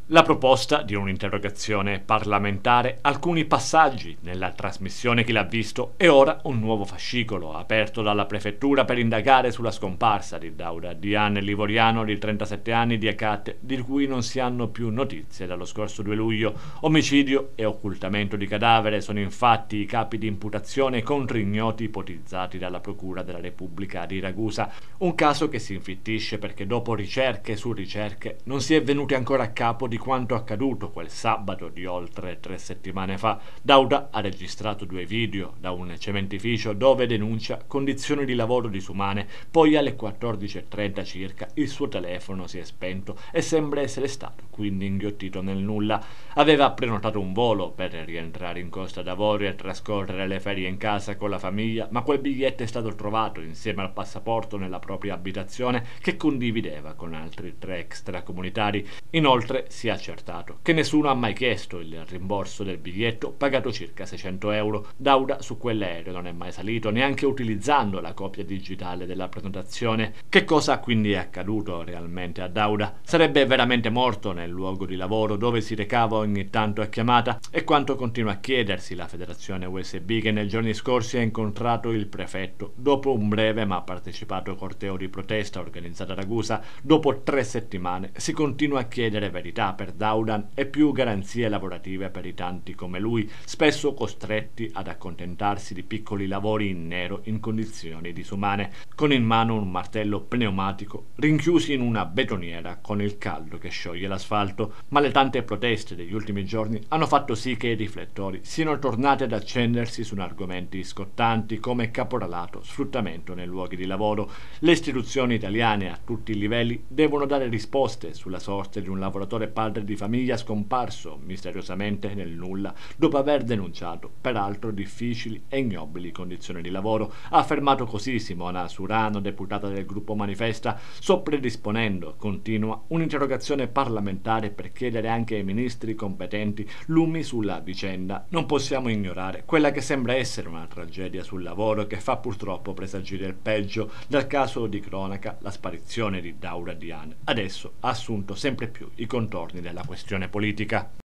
La proposta di un'interrogazione parlamentare, alcuni passaggi nella trasmissione Chi l'ha visto e ora un nuovo fascicolo aperto dalla prefettura per indagare sulla scomparsa di Dauda Diane Livoriano di 37 anni di Acate, di cui non si hanno più notizie dallo scorso 2 luglio. Omicidio e occultamento di cadavere sono infatti i capi di imputazione contro ignoti ipotizzati dalla Procura della Repubblica di Ragusa, un caso che si infittisce perché dopo ricerche su ricerche non si è venuti ancora a capo di quanto accaduto quel sabato di oltre 3 settimane fa. Dauda ha registrato 2 video da un cementificio dove denuncia condizioni di lavoro disumane, poi alle 14:30 circa il suo telefono si è spento e sembra essere stato quindi inghiottito nel nulla. Aveva prenotato un volo per rientrare in Costa d'Avorio e trascorrere le ferie in casa con la famiglia, ma quel biglietto è stato trovato insieme al passaporto nella propria abitazione che condivideva con altri 3 extracomunitari. Inoltre si è accertato che nessuno ha mai chiesto il rimborso del biglietto, pagato circa 600 euro. Dauda su quell'aereo non è mai salito, neanche utilizzando la copia digitale della prenotazione. Che cosa quindi è accaduto realmente a Dauda? Sarebbe veramente morto nel luogo di lavoro dove si recava ogni tanto a chiamata? E quanto continua a chiedersi la federazione USB, che nei giorni scorsi ha incontrato il prefetto dopo un breve ma partecipato corteo di protesta organizzato a Ragusa. Dopo 3 settimane si continua a chiedere verità per Dauda e più garanzie lavorative per i tanti come lui, spesso costretti ad accontentarsi di piccoli lavori in nero in condizioni disumane, con in mano un martello pneumatico, rinchiusi in una betoniera con il caldo che scioglie l'asfalto. Ma le tante proteste degli ultimi giorni hanno fatto sì che i riflettori siano tornati ad accendersi su argomenti scottanti come caporalato, sfruttamento nei luoghi di lavoro. Le istituzioni italiane a tutti i livelli devono dare risposte sulla sorte di un lavoratore padre di famiglia scomparso misteriosamente nel nulla dopo aver denunciato peraltro difficili e ignobili condizioni di lavoro. Ha affermato così Simona Surano, deputata del gruppo Manifesta, sto predisponendo, continua, un'interrogazione parlamentare per chiedere anche ai ministri competenti lumi sulla vicenda. Non possiamo ignorare quella che sembra essere una tragedia sul lavoro che fa purtroppo presagire il peggio. Dal caso di cronaca, la sparizione di Dauda Diane adesso ha assunto sempre più i contorni della questione politica.